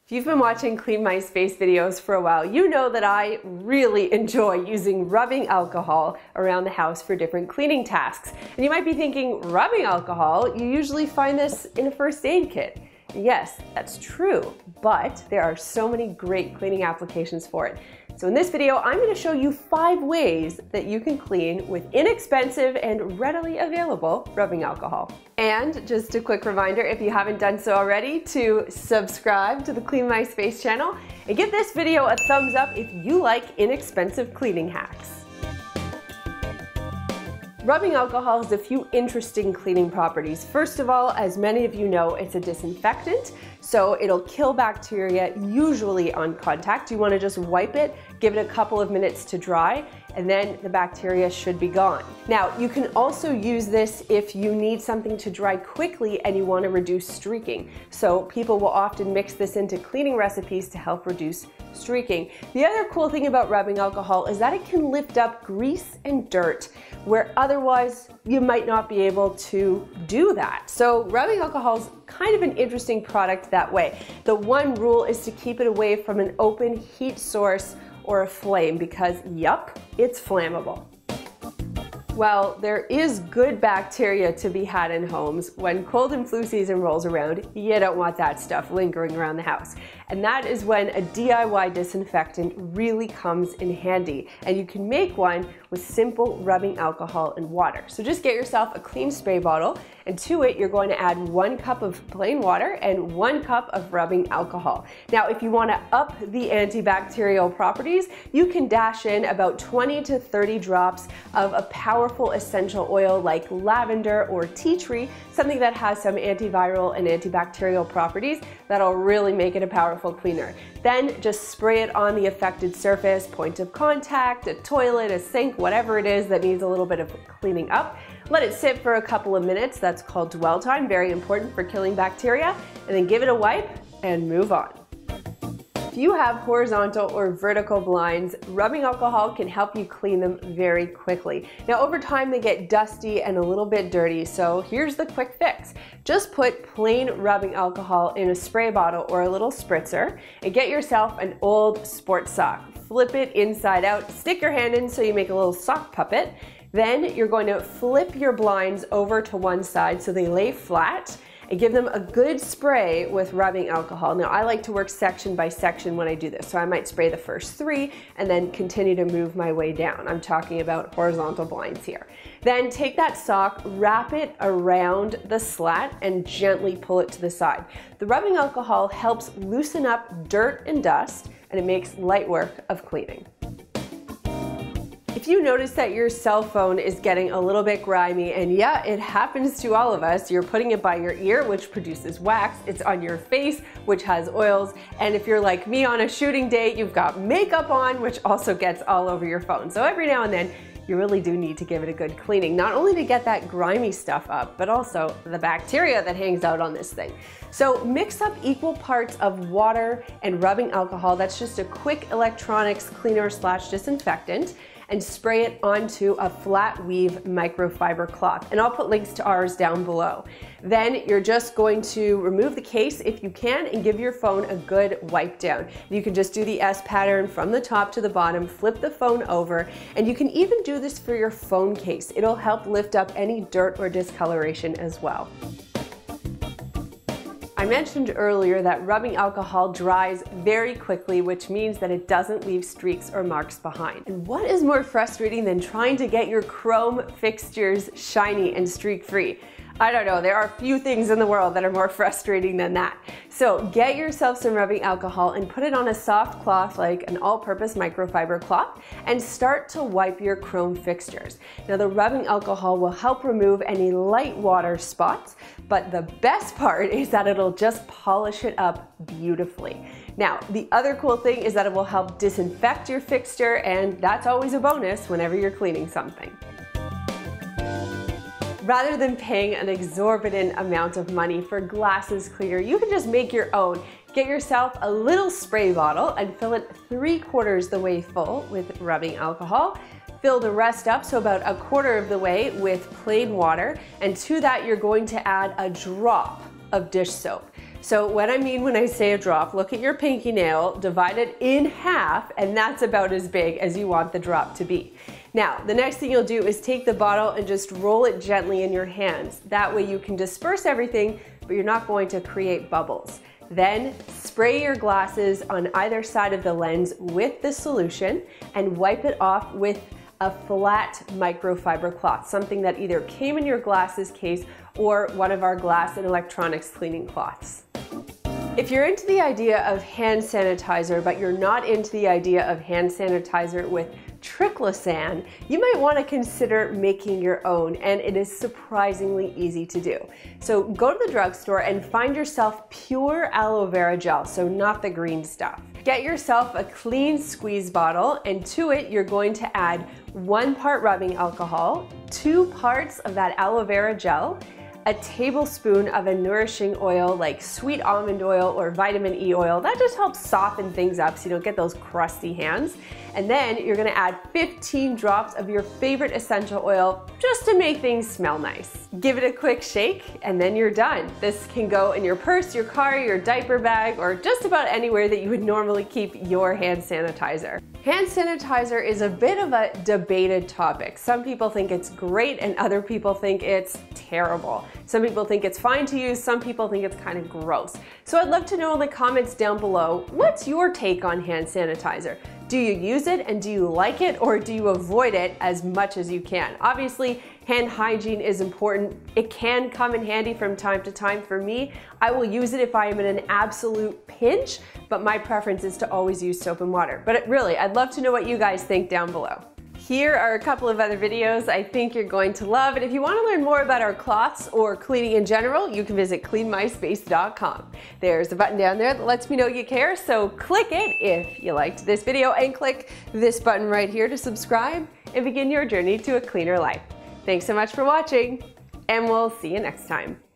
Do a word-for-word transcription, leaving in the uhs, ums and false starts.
If you've been watching Clean My Space videos for a while, you know that I really enjoy using rubbing alcohol around the house for different cleaning tasks. And you might be thinking, rubbing alcohol? You usually find this in a first aid kit. Yes, that's true, but there are so many great cleaning applications for it. So in this video, I'm going to show you five ways that you can clean with inexpensive and readily available rubbing alcohol. And just a quick reminder, if you haven't done so already, to subscribe to the Clean My Space channel and give this video a thumbs up if you like inexpensive cleaning hacks. Rubbing alcohol has a few interesting cleaning properties. First of all, as many of you know, it's a disinfectant, so it'll kill bacteria usually on contact. You want to just wipe it, give it a couple of minutes to dry, and then the bacteria should be gone. Now, you can also use this if you need something to dry quickly and you want to reduce streaking. So people will often mix this into cleaning recipes to help reduce streaking. The other cool thing about rubbing alcohol is that it can lift up grease and dirt where otherwise you might not be able to do that. So rubbing alcohol is kind of an interesting product that way. The one rule is to keep it away from an open heat source or a flame because, yup, it's flammable. Well, there is good bacteria to be had in homes. When cold and flu season rolls around, you don't want that stuff lingering around the house. And that is when a D I Y disinfectant really comes in handy. And you can make one with simple rubbing alcohol and water. So just get yourself a clean spray bottle, and to it you're going to add one cup of plain water and one cup of rubbing alcohol. Now, if you want to up the antibacterial properties, you can dash in about twenty to thirty drops of a powerful essential oil like lavender or tea tree, something that has some antiviral and antibacterial properties that'll really make it a powerful cleaner. Then just spray it on the affected surface, point of contact, a toilet, a sink, whatever it is that needs a little bit of cleaning up. Let it sit for a couple of minutes. That's called dwell time, very important for killing bacteria. And then give it a wipe and move on. If you have horizontal or vertical blinds, rubbing alcohol can help you clean them very quickly. Now, over time they get dusty and a little bit dirty, so here's the quick fix. Just put plain rubbing alcohol in a spray bottle or a little spritzer and get yourself an old sports sock. Flip it inside out, stick your hand in so you make a little sock puppet. Then you're going to flip your blinds over to one side so they lay flat, and give them a good spray with rubbing alcohol. Now, I like to work section by section when I do this, so I might spray the first three and then continue to move my way down. I'm talking about horizontal blinds here. Then take that sock, wrap it around the slat, and gently pull it to the side. The rubbing alcohol helps loosen up dirt and dust, and it makes light work of cleaning. If you notice that your cell phone is getting a little bit grimy, and yeah, it happens to all of us, you're putting it by your ear, which produces wax, it's on your face, which has oils, and if you're like me on a shooting day, you've got makeup on, which also gets all over your phone. So every now and then, you really do need to give it a good cleaning, not only to get that grimy stuff up, but also the bacteria that hangs out on this thing. So mix up equal parts of water and rubbing alcohol, that's just a quick electronics cleaner slash disinfectant, and spray it onto a flat weave microfiber cloth. And I'll put links to ours down below. Then you're just going to remove the case if you can and give your phone a good wipe down. You can just do the S pattern from the top to the bottom, flip the phone over, and you can even do this for your phone case. It'll help lift up any dirt or discoloration as well. I mentioned earlier that rubbing alcohol dries very quickly, which means that it doesn't leave streaks or marks behind. And what is more frustrating than trying to get your chrome fixtures shiny and streak-free? I don't know, there are few things in the world that are more frustrating than that. So get yourself some rubbing alcohol and put it on a soft cloth like an all-purpose microfiber cloth and start to wipe your chrome fixtures. Now, the rubbing alcohol will help remove any light water spots, but the best part is that it'll just polish it up beautifully. Now, the other cool thing is that it will help disinfect your fixture, and that's always a bonus whenever you're cleaning something. Rather than paying an exorbitant amount of money for glasses cleaner, you can just make your own. Get yourself a little spray bottle and fill it three quarters the way full with rubbing alcohol. Fill the rest up, so about a quarter of the way, with plain water, and to that you're going to add a drop of dish soap. So what I mean when I say a drop, look at your pinky nail, divide it in half, and that's about as big as you want the drop to be. Now, the next thing you'll do is take the bottle and just roll it gently in your hands. That way you can disperse everything, but you're not going to create bubbles. Then spray your glasses on either side of the lens with the solution and wipe it off with a flat microfiber cloth, something that either came in your glasses case or one of our glass and electronics cleaning cloths. If you're into the idea of hand sanitizer, but you're not into the idea of hand sanitizer with triclosan, you might want to consider making your own, and it is surprisingly easy to do. So go to the drugstore and find yourself pure aloe vera gel, so not the green stuff. Get yourself a clean squeeze bottle, and to it you're going to add one part rubbing alcohol, two parts of that aloe vera gel, a tablespoon of a nourishing oil like sweet almond oil or vitamin E oil. That just helps soften things up so you don't get those crusty hands. And then you're gonna add fifteen drops of your favorite essential oil just to make things smell nice. Give it a quick shake and then you're done. This can go in your purse, your car, your diaper bag, or just about anywhere that you would normally keep your hand sanitizer. Hand sanitizer is a bit of a debated topic. Some people think it's great and other people think it's terrible. Some people think it's fine to use, some people think it's kind of gross. So I'd love to know in the comments down below, what's your take on hand sanitizer? Do you use it and do you like it, or do you avoid it as much as you can? Obviously, hand hygiene is important. It can come in handy from time to time. For me, I will use it if I am in an absolute pinch, but my preference is to always use soap and water. But it, really, I'd love to know what you guys think down below. Here are a couple of other videos I think you're going to love, and if you want to learn more about our cloths or cleaning in general, you can visit clean my space dot com. There's a button down there that lets me know you care, so click it if you liked this video, and click this button right here to subscribe and begin your journey to a cleaner life. Thanks so much for watching, and we'll see you next time.